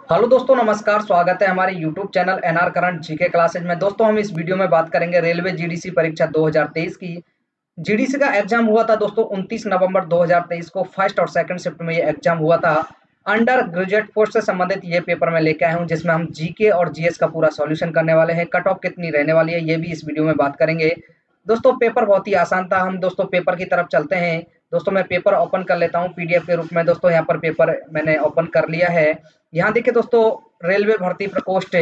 Hello दोस्तों, नमस्कार। स्वागत है हमारे YouTube channel NR current GK classes में। दोस्तों, हम इस वीडियो में बात करेंगे रेलवे जीडीसी परीक्षा 2023 की। जीडीसी का एग्जाम हुआ था दोस्तों 29 नवंबर 2023 को। फर्स्ट और सेकंड शिफ्ट में ये एग्जाम हुआ था। अंडर ग्रेजुएट पोस्ट से संबंधित ये पेपर मैं लेके आया हूँ, जिसमें हम जीके और जीएस का पूरा सॉल्यूशन करने वाले हैं। कट ऑफ कितनी रहने वाली है ये भी इस वीडियो में बात करेंगे। दोस्तों, पेपर बहुत ही आसान था। हम दोस्तों पेपर की तरफ चलते हैं। दोस्तों, मैं पेपर ओपन कर लेता हूँ पीडीएफ के रूप में। दोस्तों, यहाँ पर पेपर मैंने ओपन कर लिया है। यहाँ देखिए दोस्तों, रेलवे भर्ती प्रकोष्ठ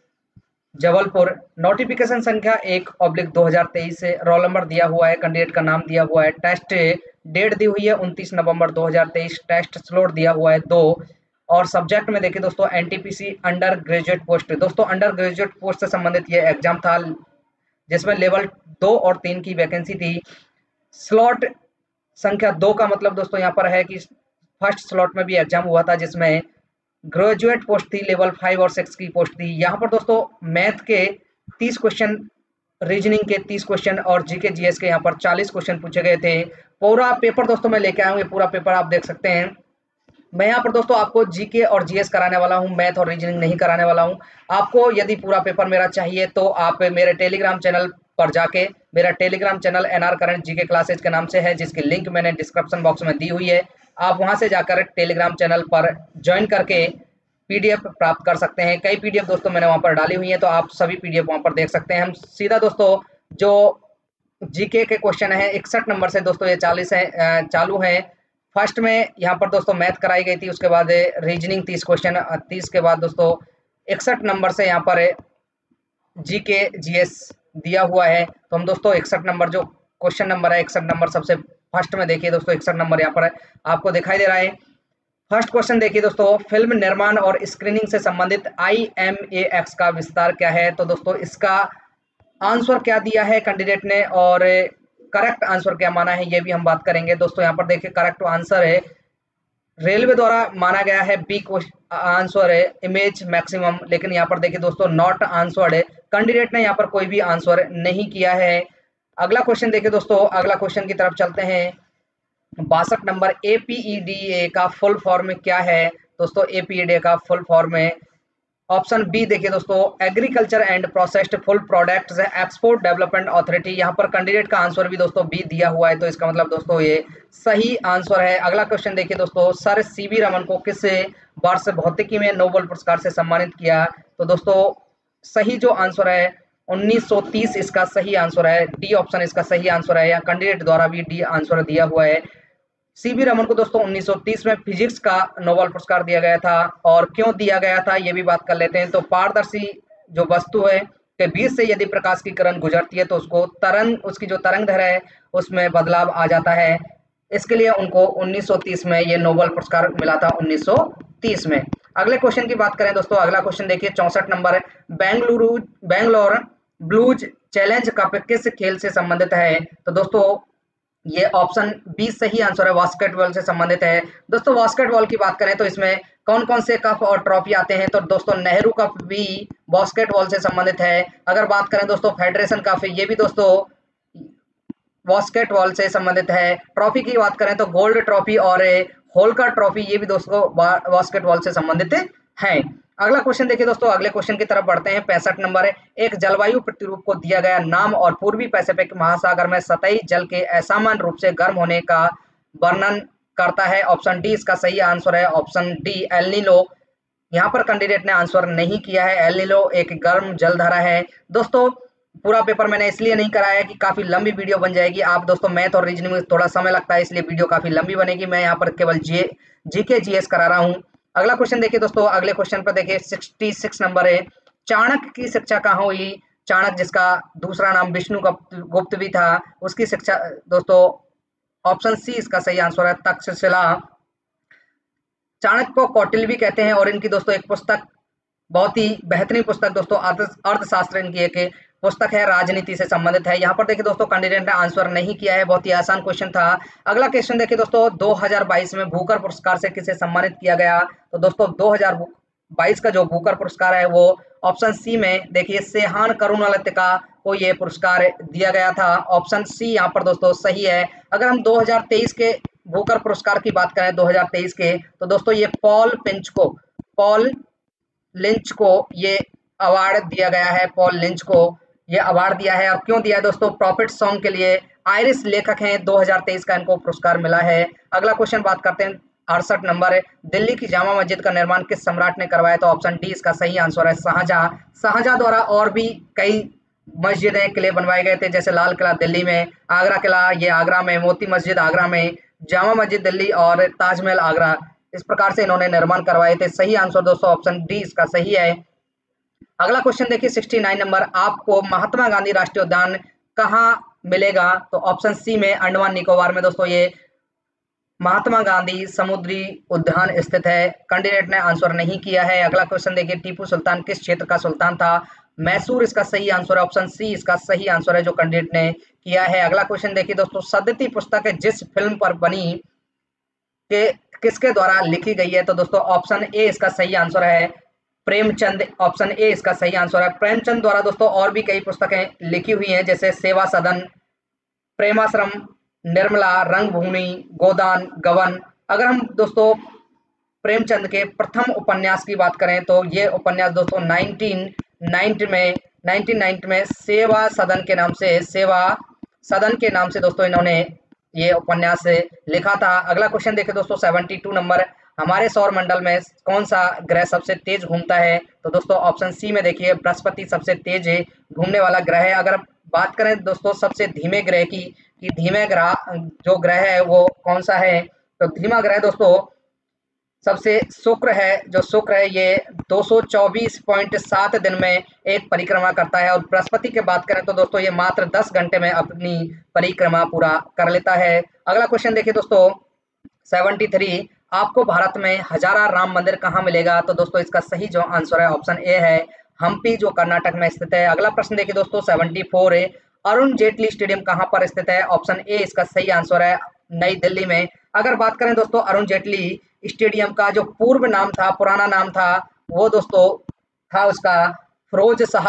जबलपुर, नोटिफिकेशन संख्या 1/2023 से रोल नंबर दिया हुआ है, कैंडिडेट का नाम दिया हुआ है, टेस्ट डेट दी हुई है 29 नवंबर 2023, टेस्ट स्लॉट दिया हुआ है 2। और सब्जेक्ट में देखिए दोस्तों एनटीपीसी अंडर ग्रेजुएट पोस्ट। दोस्तों, अंडर ग्रेजुएट पोस्ट से संबंधित ये एग्जाम था, जिसमें लेवल 2 और 3 की वैकेंसी थी। स्लॉट संख्या 2 का मतलब दोस्तों यहाँ पर है कि फर्स्ट स्लॉट में भी एग्जाम हुआ था, जिसमें ग्रेजुएट पोस्ट थी, लेवल 5 और 6 की पोस्ट थी। यहाँ पर दोस्तों मैथ के 30 क्वेश्चन, रीजनिंग के 30 क्वेश्चन और जीके जीएस के यहाँ पर 40 क्वेश्चन पूछे गए थे। पूरा पेपर दोस्तों मैं लेके आया हूँ, ये पूरा पेपर आप देख सकते हैं। मैं यहाँ पर दोस्तों आपको जीके और जीएस कराने वाला हूँ, मैथ और रीजनिंग नहीं कराने वाला हूँ। आपको यदि पूरा पेपर मेरा चाहिए तो आप मेरे टेलीग्राम चैनल पर जाके, मेरा Telegram channel NR current GK classes के नाम से है, जिसकी लिंक मैंने डिस्क्रिप्शन बॉक्स में दी हुई है। आप वहां से जाकर टेलीग्राम चैनल पर ज्वाइन करके पीडीएफ प्राप्त कर सकते हैं। कई पीडीएफ दोस्तों मैंने वहां पर डाली हुई है, तो आप सभी पीडीएफ वहां पर देख सकते हैं। हम सीधा दोस्तों जो जीके के क्वेश्चन है 61 नंबर से दोस्तों ये 40 है, चालू है। फर्स्ट में यहाँ पर दोस्तों मैथ कराई गई थी, उसके बाद रीजनिंग 30 क्वेश्चन, 30 के बाद दोस्तों 61 नंबर से यहाँ पर जीके जीएस दिया हुआ है। तो हम दोस्तों 61 नंबर जो क्वेश्चन नंबर है, 61 नंबर सबसे फर्स्ट में देखिए दोस्तों, 61 नंबर यहाँ पर आपको दिखाई दे रहा है। फर्स्ट क्वेश्चन देखिए दोस्तों, फिल्म निर्माण और स्क्रीनिंग से संबंधित IMAX का विस्तार क्या है। तो दोस्तों इसका आंसर क्या दिया है कैंडिडेट ने और करेक्ट आंसर क्या माना है, ये भी हम बात करेंगे। दोस्तों यहाँ पर देखिए करेक्ट आंसर है, रेलवे द्वारा माना गया है बी आंसर है इमेज मैक्सिमम। लेकिन यहाँ पर देखिए दोस्तों नॉट आंसर्ड है, कैंडिडेट ने यहाँ पर कोई भी आंसर नहीं किया है। अगला क्वेश्चन देखिए दोस्तों, अगला क्वेश्चन की तरफ चलते हैं। 62 नंबर, APEDA का फुल फॉर्म क्या है। दोस्तों APEDA का फुल फॉर्म है ऑप्शन बी देखिए दोस्तों, agriculture and processed food products export development authority. यहाँ पर कैंडिडेट का आंसर भी दोस्तों बी दिया हुआ है, तो इसका मतलब दोस्तों ये सही आंसर है। अगला क्वेश्चन देखिए दोस्तों, सर सीवी रमन को किस वर्ष भौतिकी में नोबेल पुरस्कार से सम्मानित किया। तो दोस्तों सही जो आंसर है 1930 इसका सही आंसर है, डी ऑप्शन इसका सही आंसर है। या कैंडिडेट द्वारा भी डी आंसर दिया हुआ है। सीवी रमन को दोस्तों 1930 में फिजिक्स का नोबेल पुरस्कार दिया गया था। और क्यों दिया गया था ये भी बात कर लेते हैं। तो पारदर्शी जो वस्तु है के बीच से यदि प्रकाश की किरण गुजरती है तो उसको तरंग, उसकी जो तरंग दैर्घ्य है उसमें बदलाव आ जाता है। इसके लिए उनको 1930 में ये नोबेल पुरस्कार मिला था, 1930 में। अगले क्वेश्चन की बात करें दोस्तों, अगला क्वेश्चन देखिए 64 नंबर है, बेंगलोर ब्लूज चैलेंज कप किस खेल से संबंधित है। तो दोस्तों ये ऑप्शन बी सही आंसर है, बास्केटबॉल से संबंधित है। दोस्तों बास्केटबॉल की बात करें तो इसमें कौन कौन से कप और ट्रॉफी आते हैं। तो दोस्तों नेहरू कप भी बास्केटबॉल से संबंधित है। अगर बात करें दोस्तों फेडरेशन कप, ये भी दोस्तों बास्केटबॉल से संबंधित है। ट्रॉफी की बात करें तो गोल्ड ट्रॉफी और होलकर ट्रॉफी, ये भी दोस्तों बास्केटबॉल से संबंधित है। अगला क्वेश्चन देखिए दोस्तों, अगले क्वेश्चन की तरफ बढ़ते हैं। 65 नंबर है, एक जलवायु प्रतिरूप को दिया गया नाम और पूर्वी पैसिफिक महासागर में सतही जल के असामान्य रूप से गर्म होने का वर्णन करता है। ऑप्शन डी इसका सही आंसर है, ऑप्शन डी एल नीनो। यहाँ पर कैंडिडेट ने आंसर नहीं किया है। एल नीनो एक गर्म जलधारा है। दोस्तों पूरा पेपर मैंने इसलिए नहीं कराया कि काफी लंबी वीडियो बन जाएगी। आप दोस्तों मैथ और रीजनिंग में थोड़ा समय लगता है, इसलिए वीडियो काफी लंबी बनेगी। मैं यहाँ पर केवल जीके जीएस करा रहा हूँ। अगला क्वेश्चन देखिए दोस्तों, अगले क्वेश्चन पर देखिए 66 नंबर है, चाणक्य की शिक्षा कहाँ हुई। चाणक्य जिसका दूसरा नाम विष्णु गुप्त भी था, उसकी शिक्षा दोस्तों ऑप्शन सी इसका सही आंसर है, तक्षशिला। चाणक्य को कौटिल्य भी कहते हैं और इनकी दोस्तों एक पुस्तक, बहुत ही बेहतरीन पुस्तक दोस्तों, अर्थशास्त्र इनकी एक पुस्तक है, राजनीति से संबंधित है। यहाँ पर देखिए दोस्तों कैंडिडेट ने आंसर नहीं किया है, बहुत ही आसान क्वेश्चन था। अगला क्वेश्चन देखिए दोस्तों, 2022 में भूकर पुरस्कार से किसे सम्मानित किया गया। तो दोस्तों 2022 का जो भूकर पुरस्कार है वो ऑप्शन सी में देखिए सेहान करुणालतिका को ये पुरस्कार दिया गया था। ऑप्शन सी यहाँ पर दोस्तों सही है। अगर हम 2023 के भूकर पुरस्कार की बात करें 2023 के, तो दोस्तों ये पॉल लिंच को ये अवार्ड दिया गया है, पॉल लिंच को ये अवार्ड दिया है। और क्यों दिया है दोस्तों? प्रॉफिट सॉन्ग के लिए आयरिश लेखक हैं, 2023 का इनको पुरस्कार मिला है। अगला क्वेश्चन बात करते हैं 68 नंबर। दिल्ली की जामा मस्जिद का निर्माण किस सम्राट ने करवाया? तो ऑप्शन डी इसका सही आंसर है शाहजहां। शाहजहां द्वारा और भी कई मस्जिदें, किले बनवाए गए थे, जैसे लाल किला दिल्ली में, आगरा किला ये आगरा में, मोती मस्जिद आगरा में, जामा मस्जिद दिल्ली और ताजमहल आगरा। इस प्रकार से इन्होंने निर्माण करवाए थे। सही आंसर दोस्तों ऑप्शन डी इसका सही है। अगला क्वेश्चन देखिए 69 नंबर। आपको महात्मा गांधी राष्ट्रीय उद्यान कहाँ मिलेगा? तो ऑप्शन सी में अंडमान निकोबार में दोस्तों ये महात्मा गांधी समुद्री उद्यान स्थित है। कैंडिडेट ने आंसर नहीं किया है। अगला क्वेश्चन देखिए टीपू सुल्तान किस क्षेत्र का सुल्तान था? मैसूर इसका सही आंसर है। ऑप्शन सी इसका सही आंसर है जो कैंडिडेट ने किया है। अगला क्वेश्चन देखिए दोस्तों सदती पुस्तक जिस फिल्म पर बनी के किसके द्वारा लिखी गई है? तो दोस्तों ऑप्शन ए इसका सही आंसर है प्रेमचंद। ऑप्शन ए इसका सही आंसर है। प्रेमचंद द्वारा दोस्तों और भी कई पुस्तकें लिखी हुई हैं, जैसे सेवा सदन, प्रेमाश्रम, निर्मला, रंगभूमि, गोदान, गबन। अगर हम दोस्तों प्रेमचंद के प्रथम उपन्यास की बात करें तो ये उपन्यास दोस्तों 1990 में सेवा सदन के नाम से दोस्तों इन्होंने ये उपन्यास लिखा था। अगला क्वेश्चन देखिए दोस्तों 72 नंबर। हमारे सौर मंडल में कौन सा ग्रह सबसे तेज घूमता है? तो दोस्तों ऑप्शन सी में देखिए बृहस्पति सबसे तेज घूमने वाला ग्रह है। अगर बात करें दोस्तों सबसे धीमे ग्रह की, कि धीमे ग्रह जो ग्रह है वो कौन सा है? तो धीमा ग्रह दोस्तों सबसे शुक्र है। जो शुक्र है ये 224.7 दिन में एक परिक्रमा करता है। और बृहस्पति की बात करें तो दोस्तों ये मात्र 10 घंटे में अपनी परिक्रमा पूरा कर लेता है। अगला क्वेश्चन देखिए दोस्तों 73। आपको भारत में हजारा राम मंदिर कहाँ मिलेगा? तो दोस्तों इसका सही जो आंसर है ऑप्शन ए है हम्पी, जो कर्नाटक में स्थित है। अगला प्रश्न देखिए दोस्तों 74। अरुण जेटली स्टेडियम कहाँ पर स्थित है? ऑप्शन ए इसका सही आंसर है नई दिल्ली में। अगर बात करें दोस्तों अरुण जेटली स्टेडियम का जो पूर्व नाम था, पुराना नाम था, वो दोस्तों था उसका फिरोज शाह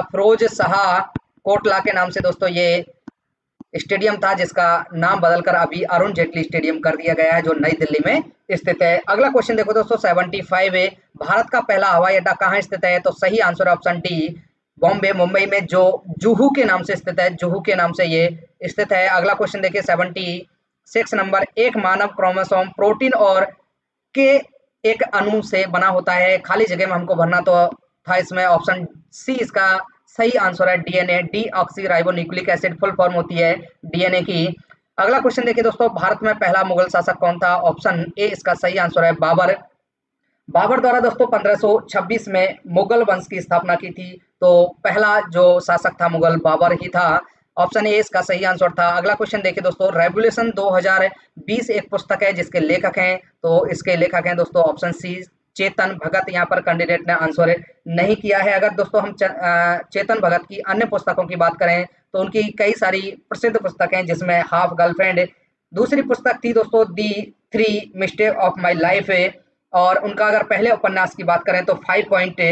कोटला के नाम से दोस्तों ये स्टेडियम था, जिसका नाम बदलकर अभी अरुण जेटली स्टेडियम कर दिया गया है, जो नई दिल्ली में स्थित है। अगला क्वेश्चन देखो दोस्तों 75 है। भारत का पहला हवाई अड्डा कहाँ स्थित है? तो सही आंसर है ऑप्शन डी बॉम्बे, मुंबई में, जो जुहू के नाम से स्थित है। जुहू के नाम से ये स्थित है। अगला क्वेश्चन देखिए 76 नंबर। एक मानव क्रोमोसोम प्रोटीन और के एक अणु से बना होता है। खाली जगह में हमको भरना तो था इसमें। ऑप्शन सी इसका सही आंसर है DNA, deoxyribonucleic acid full form होती है डीएनए की। अगला क्वेश्चन देखिए दोस्तों भारत में पहला मुगल शासक कौन था? ऑप्शन ए इसका सही आंसर है बाबर। बाबर द्वारा दोस्तों 1526 में मुगल वंश की स्थापना की थी। तो पहला जो शासक था मुगल बाबर ही था। ऑप्शन ए इसका सही आंसर था। अगला क्वेश्चन देखिए दोस्तों रेवोल्यूशन 2020 एक पुस्तक है जिसके लेखक हैं, तो इसके लेखक हैं दोस्तों ऑप्शन सी चेतन भगत। यहाँ पर कैंडिडेट ने आंसर नहीं किया है। अगर दोस्तों हम चेतन भगत की अन्य पुस्तकों की बात करें तो उनकी कई सारी प्रसिद्ध पुस्तकें, जिसमें हाफ गर्लफ्रेंड, दूसरी पुस्तक थी दोस्तों the 3 mistake of my life, और उनका अगर पहले उपन्यास की बात करें तो 5 पॉइंट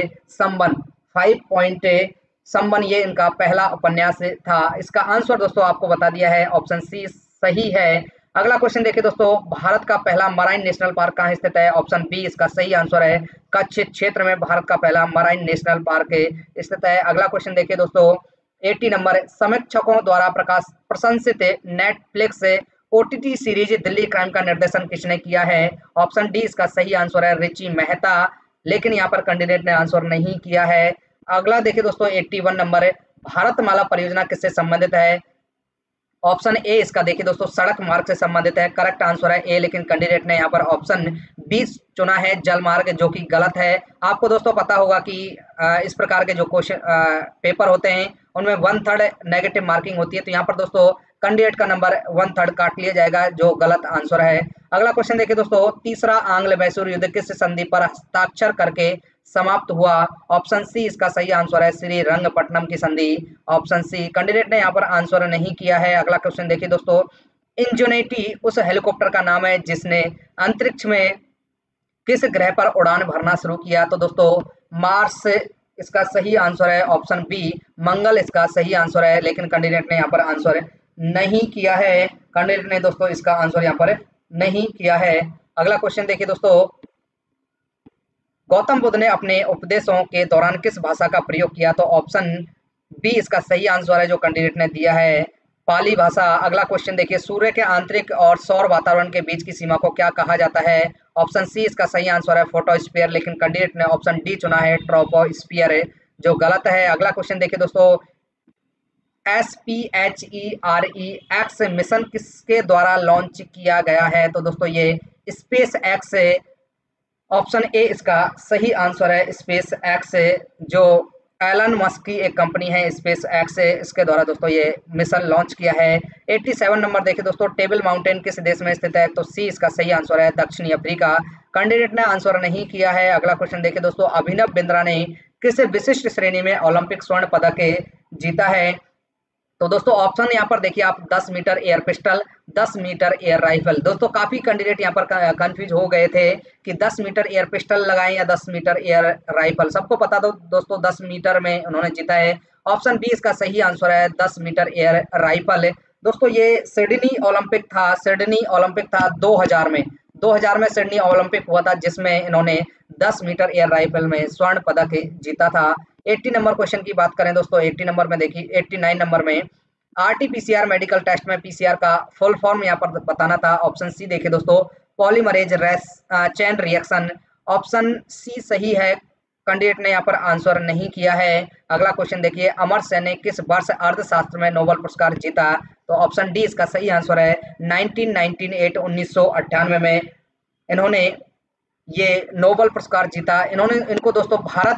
संबन ये इनका पहला उपन्यास था। इसका आंसर दोस्तों आपको बता दिया है, ऑप्शन सी सही है। अगला क्वेश्चन देखिए दोस्तों भारत का पहला मराइन नेशनल पार्क कहाँ स्थित है? ऑप्शन बी इसका सही आंसर है कच्छ क्षेत्र में भारत का पहला मराइन नेशनल पार्क स्थित है। अगला क्वेश्चन देखिए दोस्तों 80 नंबर। समीक्षकों द्वारा प्रशंसित Netflix OTT series Delhi crime का निर्देशन किसने किया है? ऑप्शन डी इसका सही आंसर है रिची मेहता, लेकिन यहाँ पर कैंडिडेट ने आंसर नहीं किया है। अगला देखिए दोस्तों 81 नंबर। भारतमाला परियोजना किससे संबंधित है? ऑप्शन ए इसका देखिए दोस्तों सड़क मार्ग से संबंधित है। करेक्ट आंसर है ए, लेकिन कैंडिडेट ने यहाँ पर ऑप्शन बी चुना है जल मार्ग, जो कि गलत है। आपको दोस्तों पता होगा कि इस प्रकार के जो क्वेश्चन पेपर होते हैं उनमें 1/3 नेगेटिव मार्किंग होती है। तो यहाँ पर दोस्तों कैंडिडेट का नंबर 1/3 काट लिया जाएगा, जो गलत आंसर है। अगला क्वेश्चन देखिए दोस्तों तीसरा आंग्ल मैसूर युद्ध किस संधि पर हस्ताक्षर करके समाप्त हुआ? ऑप्शन सी इसका सही आंसर है श्री रंगपट्टनम की संधि। ऑप्शन सी कैंडिडेट ने यहाँ पर आंसर नहीं किया है। अगला क्वेश्चन देखिए दोस्तों इंजोनेटी उस हेलीकॉप्टर का नाम है जिसने अंतरिक्ष में किस ग्रह पर उड़ान भरना शुरू किया? तो दोस्तों मार्स इसका सही आंसर है। ऑप्शन बी मंगल इसका सही आंसर है, लेकिन कैंडिडेट ने यहाँ पर आंसर नहीं किया है। कैंडिडेट ने दोस्तों इसका आंसर यहाँ पर नहीं किया है। अगला क्वेश्चन देखिए दोस्तों गौतम बुद्ध ने अपने उपदेशों के दौरान किस भाषा का प्रयोग किया? तो ऑप्शन बी इसका सही आंसर है जो कैंडिडेट ने दिया है, पाली भाषा। अगला क्वेश्चन देखिए, सूर्य के आंतरिक और सौर वातावरण के बीच की सीमा को क्या कहा जाता है? ऑप्शन सी इसका सही आंसर है फोटोस्फीयर, लेकिन कैंडिडेट ने ऑप्शन डी चुना है ट्रोपोस्फीयर, जो गलत है। अगला क्वेश्चन देखिए दोस्तों, SPHEREX मिशन किसके द्वारा लॉन्च किया गया है? तो दोस्तों ये स्पेस एक्स, ऑप्शन ए इसका सही आंसर है स्पेस एक्स, जो एलन मस्क की एक कंपनी है स्पेस एक्स, इसके द्वारा दोस्तों ये मिशन लॉन्च किया है। 87 नंबर देखिए दोस्तों, टेबल माउंटेन किस देश में स्थित है? तो सी इसका सही आंसर है दक्षिणी अफ्रीका। कैंडिडेट ने आंसर नहीं किया है। अगला क्वेश्चन देखिए दोस्तों, अभिनव बिंद्रा ने किस विशिष्ट श्रेणी में ओलंपिक स्वर्ण पदक जीता है? तो दोस्तों ऑप्शन यहाँ पर देखिए आप, 10 metre air pistol, 10 metre air rifle. दोस्तों काफी कैंडिडेट यहाँ पर कंफ्यूज हो गए थे कि 10 मीटर एयर पिस्टल लगाएं या 10 मीटर एयर राइफल। सबको पता दो दोस्तों 10 मीटर में उन्होंने जीता है। ऑप्शन बी इसका सही आंसर है 10 मीटर एयर राइफल। दोस्तों ये सिडनी ओलंपिक था, सिडनी ओलंपिक था 2000 में, 2000 में सिडनी ओलंपिक हुआ था जिसमें इन्होंने 10 मीटर एयर राइफल में स्वर्ण पदक जीता था। 80 नंबर क्वेश्चन की बात करें दोस्तों, 80 नंबर में देखिए, 89 नंबर में RT-PCR मेडिकल टेस्ट में PCR का फुल फॉर्म यहाँ पर बताना था। ऑप्शन सी देखिए दोस्तों, polymerase chain reaction. Option C सही है, कैंडिडेट ने यहाँ पर आंसर नहीं किया है। अगला क्वेश्चन देखिए, अमर सेन ने किस वर्ष अर्थशास्त्र में नोबेल पुरस्कार जीता? तो ऑप्शन डी इसका सही आंसर है 1998 में इन्होंने ये नोबेल पुरस्कार जीता। इनको दोस्तों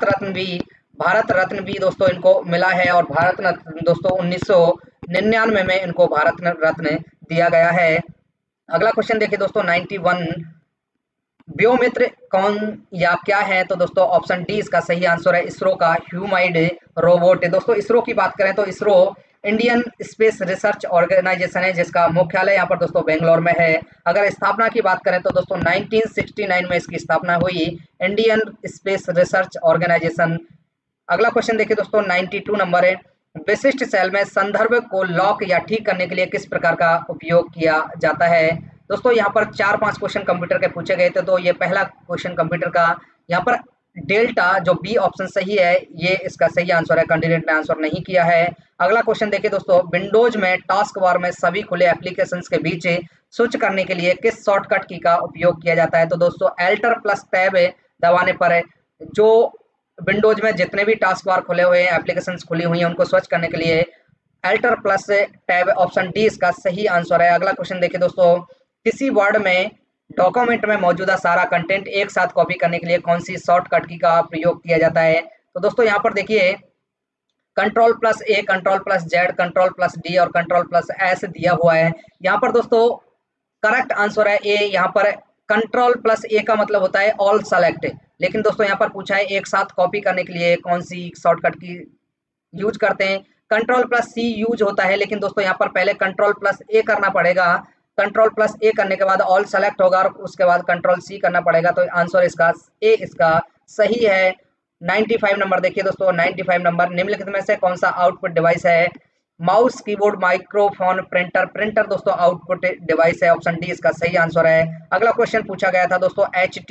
भारत रत्न भी दोस्तों इनको मिला है, और भारत रत्न दोस्तों 1999 में इनको भारत रत्न दिया गया है। अगला क्वेश्चन देखिए दोस्तों, 91 व्योमित्र कौन या क्या है? तो दोस्तों ऑप्शन डी इसका सही आंसर है इसरो का ह्यूमैनिड रोबोट। दोस्तों इसरो की बात करें तो ISRO Indian space research organisation है जिसका मुख्यालय यहाँ पर दोस्तों बेंगलोर में है। अगर स्थापना की बात करें तो दोस्तों 1969 में इसकी स्थापना हुई, इंडियन स्पेस रिसर्च ऑर्गेनाइजेशन। अगला क्वेश्चन देखिए दोस्तों, 92 नंबर है, विशिष्ट सेल में संदर्भ को लॉक या ठीक करने के लिए किस प्रकार का उपयोग किया जाता है? दोस्तों यहाँ पर 4-5 क्वेश्चन कंप्यूटर के पूछे गए थे, तो ये पहला क्वेश्चन कंप्यूटर का, यहाँ पर डेल्टा जो बी ऑप्शन सही है ये इसका सही आंसर है, कैंडिडेट ने आंसर नहीं किया है। अगला क्वेश्चन देखिए दोस्तों, विंडोज में टास्क बार में सभी खुले एप्लीकेशंस के बीच स्विच करने के लिए किस शॉर्टकट की का उपयोग किया जाता है? तो दोस्तों एल्टर प्लस टैब दबाने पर जो विंडोज में जितने भी टास्क बार खुले हुए हैं, एप्लीकेशंस खुली हुई हैं, उनको स्विच करने के लिए alt plus tab, option D इसका सही आंसर है। अगला क्वेश्चन देखिए दोस्तों, किसी वर्ड में डॉक्यूमेंट में मौजूदा सारा कंटेंट एक साथ कॉपी करने के लिए कौन सी शॉर्टकट की का प्रयोग किया जाता है? तो दोस्तों यहाँ पर देखिए control plus A, control plus Z, control plus D और कंट्रोल प्लस एस दिया हुआ है। यहाँ पर दोस्तों करेक्ट आंसर है ए। यहाँ पर कंट्रोल प्लस ए का मतलब होता है ऑल सेलेक्ट, लेकिन दोस्तों यहाँ पर पूछा है एक साथ कॉपी करने के लिए कौन सी शॉर्टकट की यूज करते हैं? कंट्रोल प्लस सी यूज होता है, लेकिन दोस्तों यहाँ पर पहले कंट्रोल प्लस ए करना पड़ेगा, कंट्रोल प्लस ए करने के बाद ऑल सेलेक्ट होगा और उसके बाद कंट्रोल सी करना पड़ेगा, तो आंसर इसका ए इसका सही है। 95 नंबर देखिए दोस्तों, 95 नंबर, निम्नलिखित में से कौन सा आउटपुट डिवाइस है? Mouse, keyboard, microphone, printer. Printer दोस्तों आउटपुट डिवाइस है, ऑप्शन डी इसका सही आंसर है। अगला क्वेश्चन पूछा गया था दोस्तों,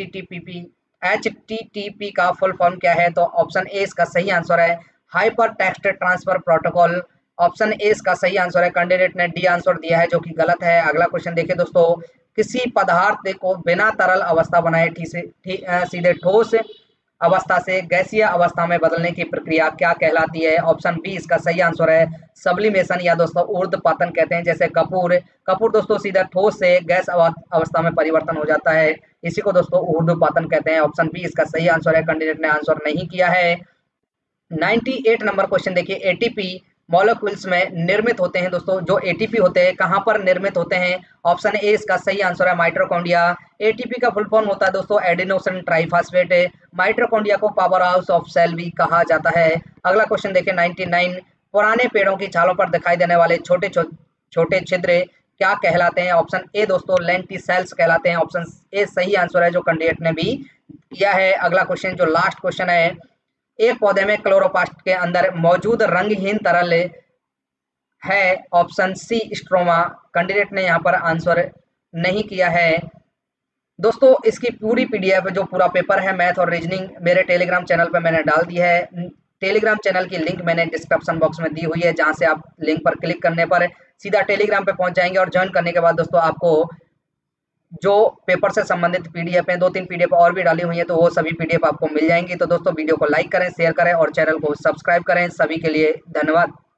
HTTP का फुल फॉर्म क्या है? तो ऑप्शन ए इसका सही आंसर है hypertext transfer protocol, option A इसका सही आंसर है। कैंडिडेट ने डी आंसर दिया है जो कि गलत है। अगला क्वेश्चन देखिए दोस्तों, किसी पदार्थ को बिना तरल अवस्था बनाए सीधे ठोस अवस्था से गैसीय अवस्था में बदलने की प्रक्रिया क्या कहलाती है? ऑप्शन बी इसका सही आंसर है सब्लिमेशन, या दोस्तों ऊर्ध्वपातन कहते हैं। जैसे कपूर दोस्तों सीधा ठोस से गैस अवस्था में परिवर्तन हो जाता है, इसी को दोस्तों ऊर्ध्वपातन कहते हैं। ऑप्शन बी इसका सही आंसर है, कैंडिडेट ने आंसर नहीं किया है। 98 नंबर क्वेश्चन देखिए, एटीपी मॉलिक्यूल्स में निर्मित होते हैं दोस्तों, जो एटीपी होते हैं कहाँ पर निर्मित होते हैं? ऑप्शन ए इसका सही आंसर है माइटोकॉन्ड्रिया। एटीपी का फुल फॉर्म होता है दोस्तों एडिनोसिन ट्राइफॉस्फेट। माइटोकॉन्ड्रिया को पावर हाउस ऑफ सेल भी कहा जाता है। अगला क्वेश्चन देखिए 99, पुराने पेड़ों की छालों पर दिखाई देने वाले छोटे छोटे छिद्र क्या कहलाते हैं? ऑप्शन ए दोस्तों लेंटिसेल्स कहलाते हैं, ऑप्शन ए सही आंसर है जो कैंडिडेट ने भी किया है। अगला क्वेश्चन जो लास्ट क्वेश्चन है, एक पौधे में क्लोरोप्लास्ट के अंदर मौजूद रंगहीन तरल है, ऑप्शन सी स्ट्रोमा। कैंडिडेट ने यहाँ पर आंसर नहीं किया है। दोस्तों इसकी पूरी पीडीएफ जो पूरा पेपर है मैथ और रीजनिंग मेरे टेलीग्राम चैनल पे मैंने डाल दिया है। टेलीग्राम चैनल की लिंक मैंने डिस्क्रिप्शन बॉक्स में दी हुई है, जहां से आप लिंक पर क्लिक करने पर सीधा टेलीग्राम पे पहुंच जाएंगे और ज्वाइन करने के बाद दोस्तों आपको जो पेपर से संबंधित पीडीएफ है, 2-3 पीडीएफ और भी डाली हुई है, तो वो सभी पीडीएफ आपको मिल जाएंगी। तो दोस्तों वीडियो को लाइक करें, शेयर करें और चैनल को सब्सक्राइब करें। सभी के लिए धन्यवाद।